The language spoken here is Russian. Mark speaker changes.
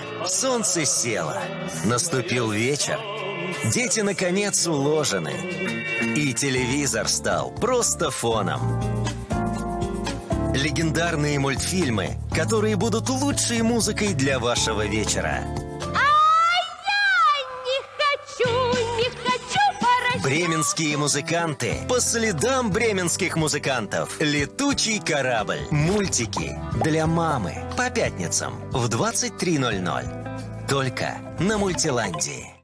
Speaker 1: Солнце село, наступил вечер, дети наконец уложены, и телевизор стал просто фоном. Легендарные мультфильмы, которые будут лучшей музыкой для вашего вечера. Бременские музыканты по следам бременских музыкантов. Летучий корабль. Мультики для мамы. По пятницам в 23:00. Только на Мультиландии.